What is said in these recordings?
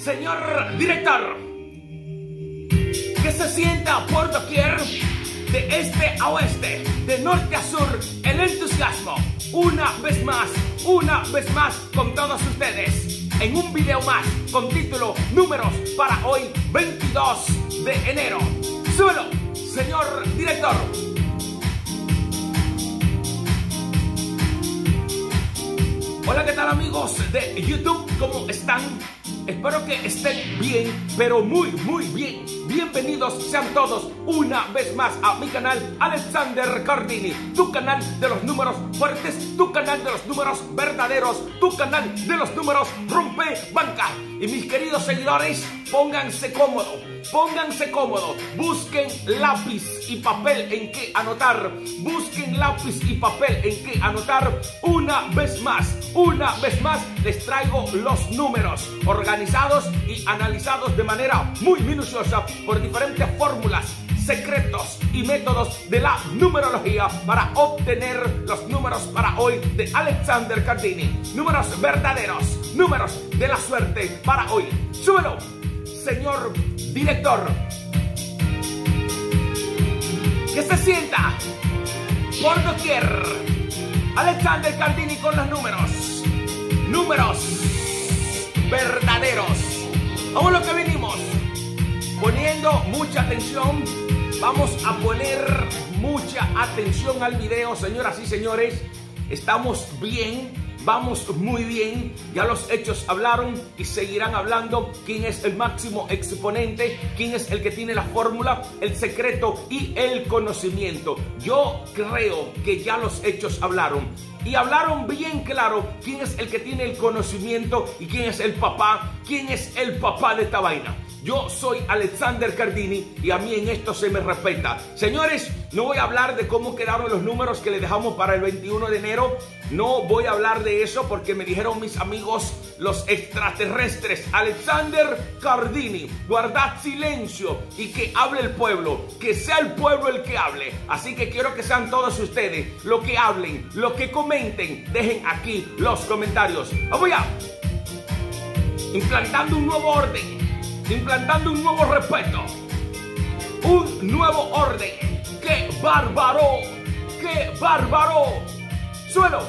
Señor director, que se sienta por doquier, de este a oeste, de norte a sur, el entusiasmo, una vez más con todos ustedes, en un video más con título Números para hoy, 22 de enero. Súbelo, señor director. Hola, ¿qué tal amigos de YouTube? ¿Cómo están? Espero que estén bien, pero muy bien. Bienvenidos sean todos una vez más a mi canal Alexander Cardini, tu canal de los números fuertes, tu canal de los números verdaderos, tu canal de los números rompe banca. Y mis queridos seguidores, pónganse cómodos, busquen lápiz y papel en que anotar, una vez más les traigo los números organizados y analizados de manera muy minuciosa por diferentes fórmulas, secretos y métodos de la numerología para obtener los números para hoy de Alexander Cardini. Números verdaderos, números de la suerte para hoy. Súbelo, señor director. Que se sienta por doquier. Alexander Cardini con los números verdaderos. Vamos a lo que venimos. Poniendo mucha atención. Vamos a poner mucha atención al video, señoras y señores. Estamos bien, vamos muy bien. Ya los hechos hablaron y seguirán hablando. ¿Quién es el máximo exponente? ¿Quién es el que tiene la fórmula, el secreto y el conocimiento? Yo creo que ya los hechos hablaron. Y hablaron bien claro quién es el que tiene el conocimiento y quién es el papá de esta vaina. Yo soy Alexander Cardini y a mí en esto se me respeta. Señores, no voy a hablar de cómo quedaron los números que le dejamos para el 21 de enero. No voy a hablar de eso porque me dijeron mis amigos los extraterrestres. Alexander Cardini, guardad silencio y que hable el pueblo. Que sea el pueblo el que hable. Así que quiero que sean todos ustedes los que hablen, los que comenten. Dejen aquí los comentarios. Vamos ya. Implantando un nuevo orden. Implantando un nuevo respeto, un nuevo orden. ¡Qué bárbaro! ¡Qué bárbaro! ¡Suelo!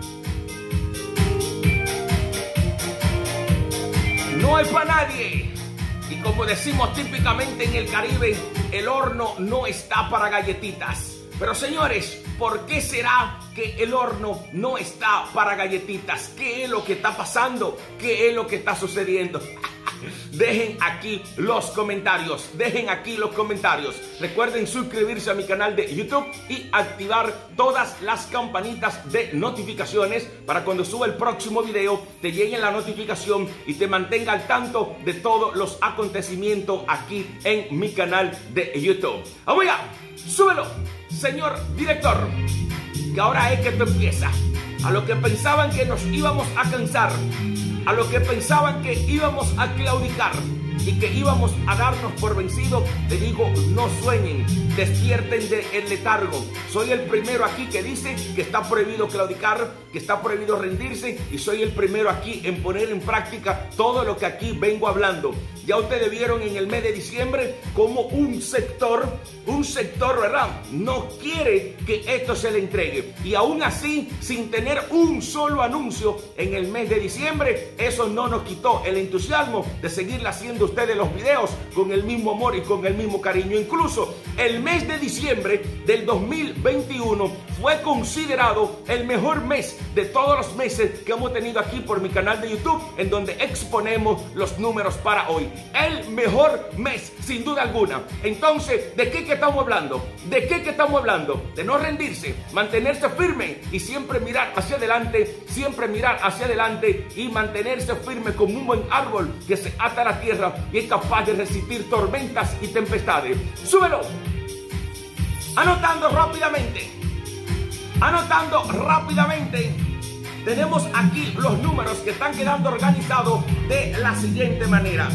No hay para nadie. Y como decimos típicamente en el Caribe, el horno no está para galletitas. Pero señores, ¿por qué será que el horno no está para galletitas? ¿Qué es lo que está pasando? ¿Qué es lo que está sucediendo? Dejen aquí los comentarios. Recuerden suscribirse a mi canal de YouTube y activar todas las campanitas de notificaciones para cuando suba el próximo video te llegue la notificación y te mantenga al tanto de todos los acontecimientos aquí en mi canal de YouTube. ¡Vamos ya! ¡Súbelo, señor director! Que ahora es que esto empieza. A lo que pensaban que nos íbamos a cansar, a lo que pensaban que íbamos a claudicar y que íbamos a darnos por vencidos, te digo, no sueñen, despierten del letargo. Soy el primero aquí que dice que está prohibido claudicar, que está prohibido rendirse, y soy el primero aquí en poner en práctica todo lo que aquí vengo hablando. Ya ustedes vieron en el mes de diciembre como un sector, ¿verdad?, no quiere que esto se le entregue. Y aún así, sin tener un solo anuncio en el mes de diciembre, eso no nos quitó el entusiasmo de seguir haciendo ustedes los videos con el mismo amor y con el mismo cariño. Incluso el mes de diciembre del 2021 fue considerado el mejor mes de todos los meses que hemos tenido aquí por mi canal de YouTube, en donde exponemos los números para hoy. El mejor mes, sin duda alguna. Entonces, ¿de qué que estamos hablando? De no rendirse, mantenerse firme y siempre mirar hacia adelante, y mantenerse firme como un buen árbol que se ata a la tierra y es capaz de resistir tormentas y tempestades. ¡Súbelo! Anotando rápidamente. Tenemos aquí los números que están quedando organizados de la siguiente manera.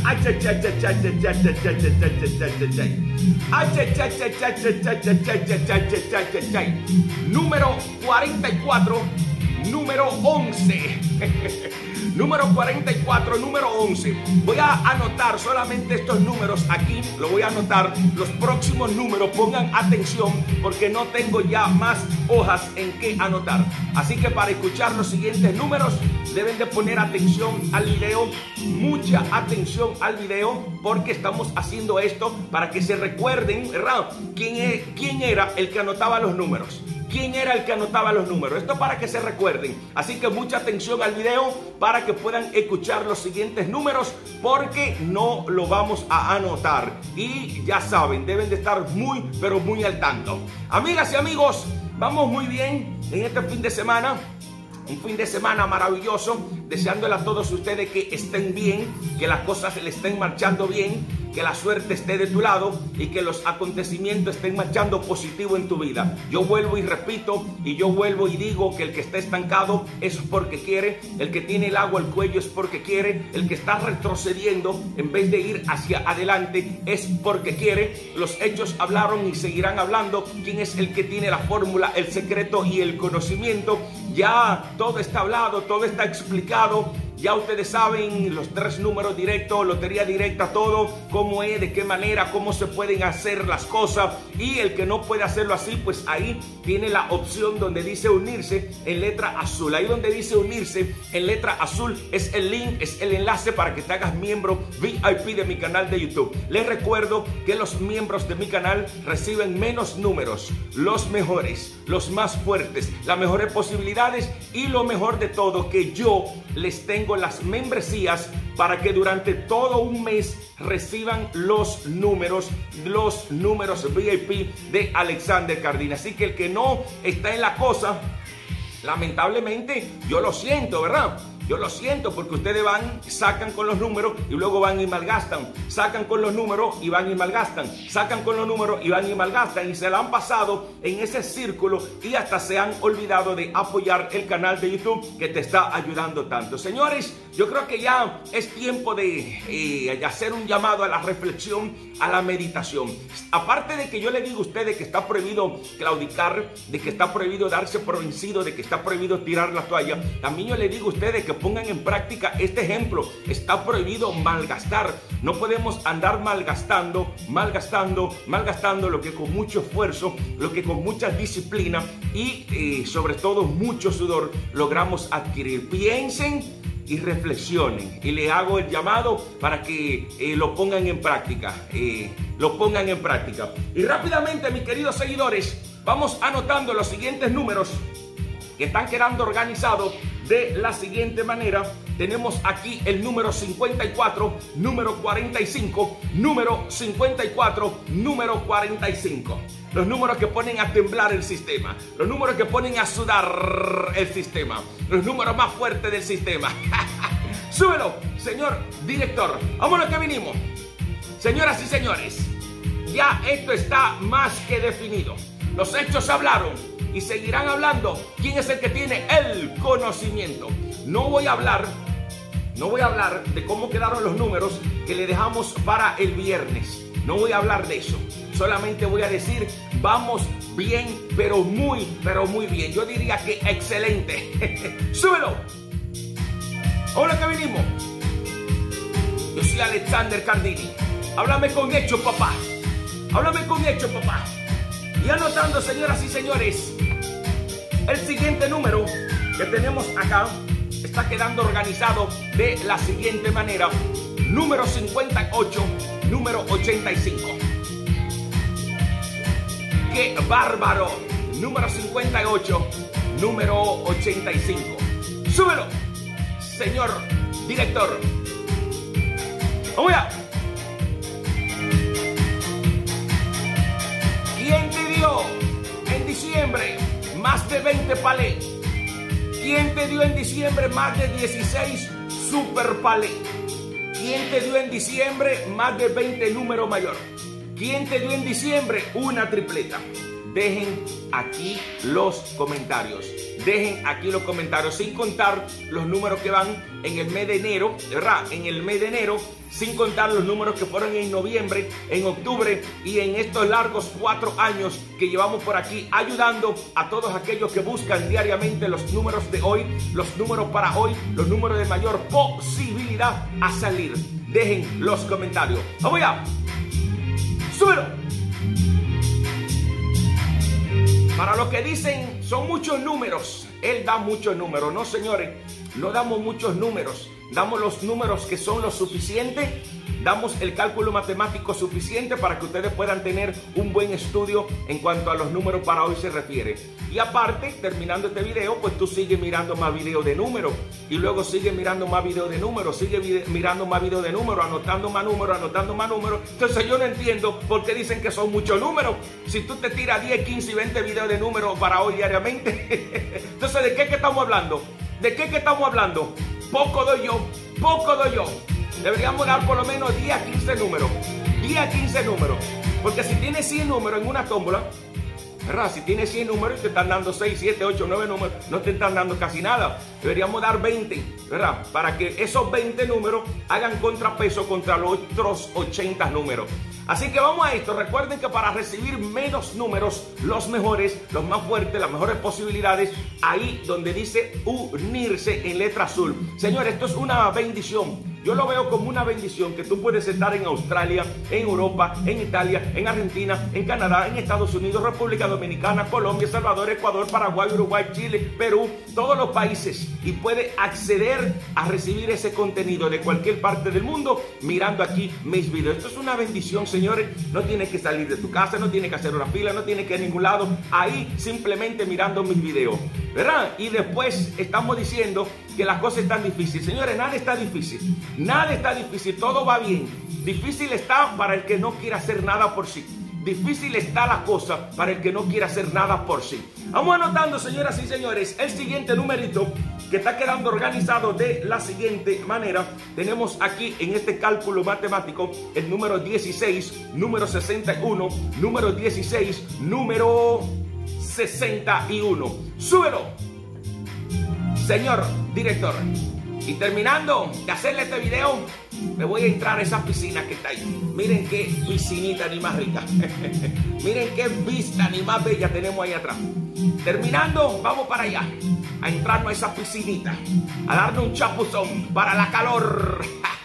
Número 44, número 11. Número 44, número 11. Voy a anotar solamente estos números aquí, lo voy a anotar. Los próximos números, pongan atención porque no tengo ya más hojas en que anotar. Así que para escuchar los siguientes números deben de poner atención al video, mucha atención al video, porque estamos haciendo esto para que se recuerden, ¿verdad? ¿Quién era el que anotaba los números? ¿Quién era el que anotaba los números? Esto para que se recuerden. Así que mucha atención al video para que puedan escuchar los siguientes números, porque no lo vamos a anotar. Y ya saben, deben de estar muy, pero muy al tanto. Amigas y amigos, vamos muy bien en este fin de semana. Un fin de semana maravilloso, deseándole a todos ustedes que estén bien, que las cosas le estén marchando bien, que la suerte esté de tu lado y que los acontecimientos estén marchando positivo en tu vida. Yo vuelvo y repito, y yo vuelvo y digo que el que está estancado es porque quiere, el que tiene el agua al cuello es porque quiere, el que está retrocediendo en vez de ir hacia adelante es porque quiere. Los hechos hablaron y seguirán hablando. ¿Quién es el que tiene la fórmula, el secreto y el conocimiento? Ya todo está hablado, todo está explicado. Ya ustedes saben los 3 números directos, lotería directa, todo, cómo es, de qué manera, cómo se pueden hacer las cosas. Y el que no puede hacerlo así, pues ahí tiene la opción donde dice unirse en letra azul. Ahí donde dice unirse en letra azul es el link, es el enlace para que te hagas miembro VIP de mi canal de YouTube. Les recuerdo que los miembros de mi canal reciben menos números, los mejores, los más fuertes, las mejores posibilidades y lo mejor de todo, que yo les tengo las membresías para que durante todo un mes reciban los números VIP de Alexander Cardini. Así que el que no está en la cosa, lamentablemente, yo lo siento, ¿verdad? Yo lo siento, porque ustedes van, sacan con los números y luego van y malgastan. Sacan con los números y van y malgastan. Sacan con los números y van y malgastan. Y se la han pasado en ese círculo y hasta se han olvidado de apoyar el canal de YouTube que te está ayudando tanto. Señores, yo creo que ya es tiempo de hacer un llamado a la reflexión, a la meditación. Aparte de que yo le digo a ustedes que está prohibido claudicar, de que está prohibido darse por vencido, de que está prohibido tirar la toalla, también yo le digo a ustedes que pongan en práctica este ejemplo. Está prohibido malgastar. No podemos andar malgastando lo que con mucho esfuerzo, lo que con mucha disciplina y sobre todo mucho sudor logramos adquirir. Piensen y reflexionen, y le hago el llamado para que lo pongan en práctica, Y rápidamente, mis queridos seguidores, vamos anotando los siguientes números que están quedando organizados de la siguiente manera. Tenemos aquí el número 54, número 45, número 54, número 45. Los números que ponen a temblar el sistema, los números que ponen a sudar el sistema, los números más fuertes del sistema. Súbelo, señor director. Vámonos que vinimos. Señoras y señores, ya esto está más que definido. Los hechos hablaron y seguirán hablando. ¿Quién es el que tiene el conocimiento? No voy a hablar de cómo quedaron los números que le dejamos para el viernes. No voy a hablar de eso. Solamente voy a decir, vamos bien, pero muy bien. Yo diría que excelente. ¡Súbelo! Ahora que vinimos. Yo soy Alexander Cardini. Háblame con hechos, papá. Háblame con hechos, papá. Y anotando, señoras y señores, el siguiente número que tenemos acá está quedando organizado de la siguiente manera. Número 58, número 85. ¡Qué bárbaro! Número 58, número 85. ¡Súbelo, señor director! ¡Vamos allá! ¿Quién te dio en diciembre más de 20 palés? ¿Quién te dio en diciembre más de 16 super palés? ¿Quién te dio en diciembre más de 20 número mayor? ¿Quién te dio en diciembre una tripleta? dejen aquí los comentarios. Dejen aquí los comentarios, sin contar los números que van en el mes de enero, ¿verdad? En el mes de enero, sin contar los números que fueron en noviembre, en octubre y en estos largos 4 años que llevamos por aquí, ayudando a todos aquellos que buscan diariamente los números de hoy, los números para hoy, los números de mayor posibilidad a salir. Dejen los comentarios. ¡Vamos ya! ¡Súbelo! Para los que dicen, son muchos números, él da muchos números. No, señores, no damos muchos números. Damos los números que son lo suficiente. Damos el cálculo matemático suficiente para que ustedes puedan tener un buen estudio en cuanto a los números para hoy se refiere. Y aparte, terminando este video, pues tú sigues mirando más videos de números. Y luego sigues mirando más videos de números. Sigues mirando más videos de números, anotando más números, anotando más números. Entonces yo no entiendo por qué dicen que son muchos números. Si tú te tiras 10, 15 y 20 videos de números para hoy diariamente. Entonces, ¿de qué estamos hablando? ¿De qué estamos hablando? Poco doy yo, poco doy yo. Deberíamos dar por lo menos 10 a 15 números. 10 a 15 números. Porque si tienes 100 números en una tómbola, ¿verdad? Si tienes 100 números y te están dando 6, 7, 8, 9 números, no te están dando casi nada. Deberíamos dar 20, ¿verdad? Para que esos 20 números hagan contrapeso contra los otros 80 números. Así que vamos a esto. Recuerden que para recibir menos números, los mejores, los más fuertes, las mejores posibilidades, ahí donde dice unirse en letra azul. Señores, esto es una bendición. Yo lo veo como una bendición que tú puedes estar en Australia, en Europa, en Italia, en Argentina, en Canadá, en Estados Unidos, República Dominicana, Colombia, El Salvador, Ecuador, Paraguay, Uruguay, Chile, Perú, todos los países, y puede acceder a recibir ese contenido de cualquier parte del mundo mirando aquí mis videos. Esto es una bendición, señores. No tienes que salir de tu casa, no tienes que hacer una fila, no tienes que ir a ningún lado, ahí simplemente mirando mis videos, ¿verdad? Y después estamos diciendo que las cosas están difíciles. Señores, nada está difícil. Nada está difícil, todo va bien. Difícil está para el que no quiere hacer nada por sí. Difícil está la cosa para el que no quiere hacer nada por sí. Vamos anotando, señoras y señores, el siguiente numerito que está quedando organizado de la siguiente manera. Tenemos aquí en este cálculo matemático el número 16, número 61, número 16, número 61. Súbelo, señor director. Y terminando de hacerle este video, me voy a entrar a esa piscina que está ahí. Miren qué piscinita ni más rica. Miren qué vista ni más bella tenemos ahí atrás. Terminando, vamos para allá, a entrarnos a esa piscinita, a darle un chapuzón para la calor.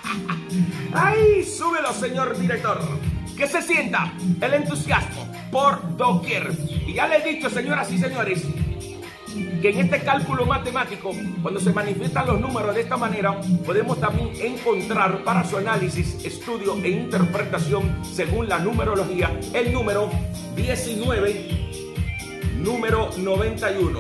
¡Ay! Súbelo, señor director. Que se sienta el entusiasmo por doquier. Y ya les he dicho, señoras y señores, que en este cálculo matemático, cuando se manifiestan los números de esta manera, podemos también encontrar para su análisis, estudio e interpretación según la numerología, el número 19, número 91.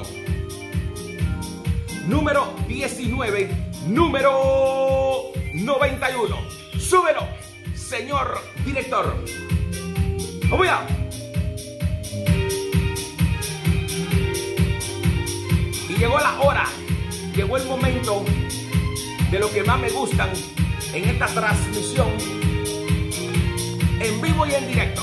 Número 19, número 91. Súbelo, señor director. ¡Vamos ya! Llegó la hora, llegó el momento de lo que más me gustan en esta transmisión en vivo y en directo.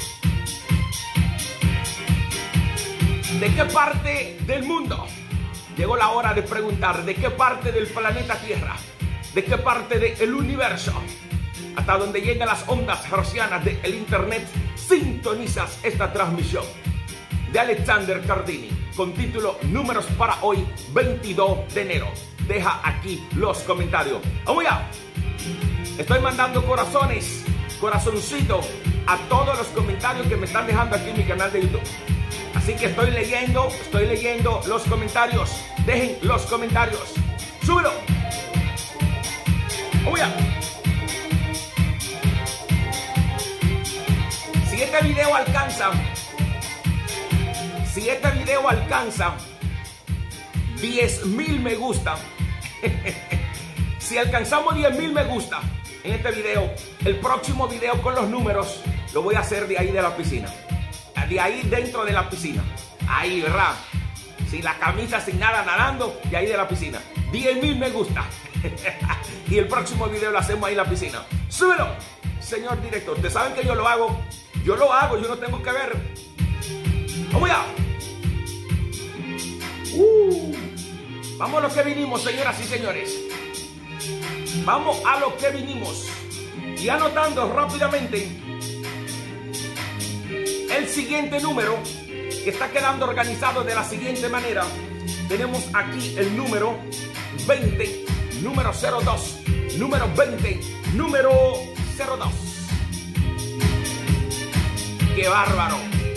¿De qué parte del mundo? Llegó la hora de preguntar, ¿de qué parte del planeta Tierra? ¿De qué parte del universo? Hasta donde llegan las ondas hercianas del internet, sintonizas esta transmisión de Alexander Cardini, con título Números para hoy, 22 de enero. Deja aquí los comentarios. ¡Vamos ya! Estoy mandando corazones, corazoncito a todos los comentarios que me están dejando aquí en mi canal de YouTube. Así que estoy leyendo los comentarios. Dejen los comentarios. ¡Súbelo! ¡Vamos ya! Si este video alcanza 10,000 me gusta, si alcanzamos 10,000 me gusta en este video, el próximo video con los números lo voy a hacer de ahí de la piscina, de ahí dentro de la piscina, ahí, ¿verdad? Sin la camisa, sin nada, nadando, de ahí de la piscina. 10,000 me gusta. Y el próximo video lo hacemos ahí en la piscina. ¡Súbelo, señor director! Ustedes saben que yo lo hago, yo no tengo que ver. ¡Vamos allá! Vamos a lo que vinimos, señoras y señores. Vamos a lo que vinimos. Y anotando rápidamente el siguiente número, que está quedando organizado de la siguiente manera. Tenemos aquí el número 20, número 02, número 20, número 02. ¡Qué bárbaro!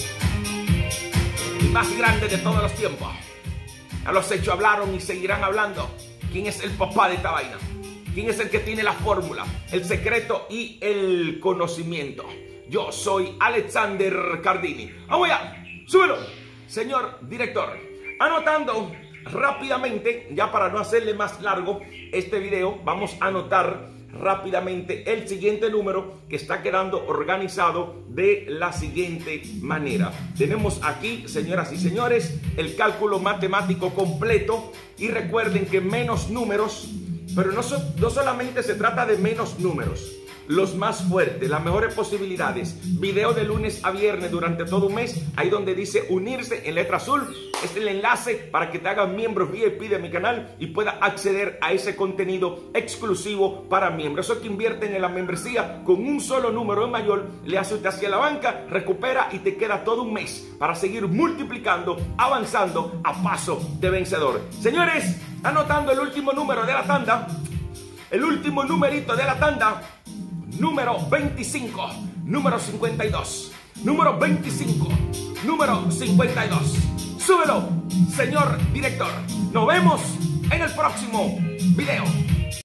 El más grande de todos los tiempos. A los hechos hablaron y seguirán hablando. ¿Quién es el papá de esta vaina? ¿Quién es el que tiene la fórmula, el secreto y el conocimiento? Yo soy Alexander Cardini. ¡Vamos allá! ¡Súbelo! Señor director, anotando rápidamente, ya para no hacerle más largo este video, vamos a anotar rápidamente el siguiente número que está quedando organizado de la siguiente manera. Tenemos aquí, señoras y señores, el cálculo matemático completo y recuerden que menos números, pero no solamente se trata de menos números, los más fuertes, las mejores posibilidades. Video de lunes a viernes durante todo un mes, ahí donde dice unirse en letra azul, es el enlace para que te hagan miembros VIP de mi canal y puedas acceder a ese contenido exclusivo para miembros. Eso que invierten en la membresía con un solo número en mayor, le hace usted hacia la banca, recupera y te queda todo un mes para seguir multiplicando, avanzando a paso de vencedor. Señores, anotando el último número de la tanda, el último numerito de la tanda, número 25, número 52, número 25, número 52. Súbelo, señor director. Nos vemos en el próximo video.